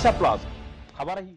Odisha plus खबर ही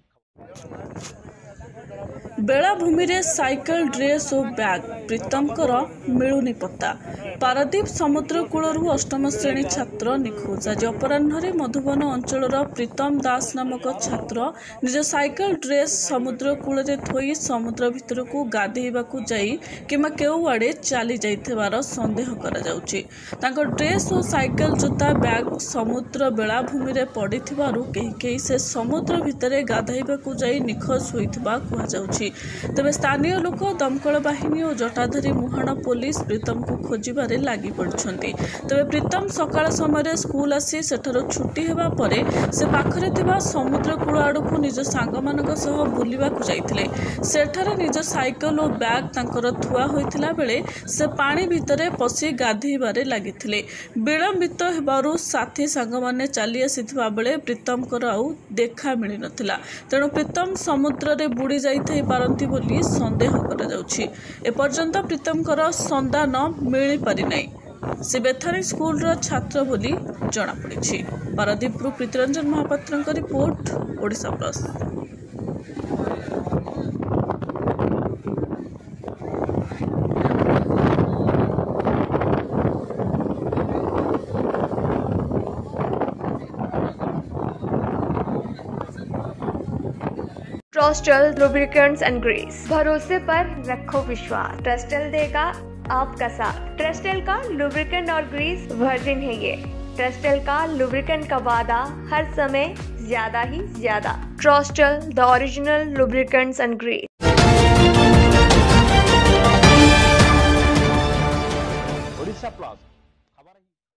बेलाभूमि रे साइकेल ड्रेस और बैग प्रीतमकर मिलुनी पत्ता। पारादीप समुद्र कूलरू अष्टम श्रेणी छात्र निखोज। आज अपराह्न मधुबन अंचल प्रीतम दास नामक छात्र निज साइकेल ड्रेस समुद्र कूल थोई समुद्र भितर को गाधेइबाकू जाई किमा केउ आड़े चली जाइथिबार संदेह करा जाउची। तांको ड्रेस और साइकेल जोता बैग समुद्र बेलाभूमि रे पड़िथिबारु केही से समुद्र भितर गाधेइबाकू जाई निखोज होइथिबा कुहा जाउची। तेज स्थानीय लोक दमकल बाहिनी और जटाधारी मुहाण पुलिस प्रीतम को खोजबारे लगी पड़ते। तेज प्रीतम सकाळ समय स्कूल आसी सेठार छुट्टी हेबा परे से पाखरे थिबा समुद्र कूल आड़कू निज सांगमानक सह बुलिबाकू जाइथिले। सेठारे निज साइकेल और बैग तांकर थुआ होइथिला बेले से पानी भितरे पसी गाधेइबारे लागिथिले। विलंबित हेबारु साथी सांगमाने चली आसिथिबा बेले प्रीतमकर आउ देखा मिली नथिला। तेणु प्रीतम समुद्र रे बुड़ी जाइथाइ पारंती बोली संदेह करा जाउछि। एपर्यंत प्रीतमकर संधान मिली पारि नै। से बेथानी स्कूल रो छात्र बोली जणा पड़िछि। पारादीपरु प्रीतिरंजन महापात्रଙ୍କ रिपोर्ट ओडिशा प्लस। ट्रस्टल लुब्रिकेंट्स एंड ग्रीस, भरोसे पर रखो विश्वास। ट्रस्टल देगा आपका साथ। ट्रस्टल का लुब्रिकेंट और ग्रीस वर्जिन है ये। ट्रस्टल का लुब्रिकेंट का वादा हर समय ज्यादा ही ज्यादा। ट्रस्टल the original lubricants and grease. Odisha plus.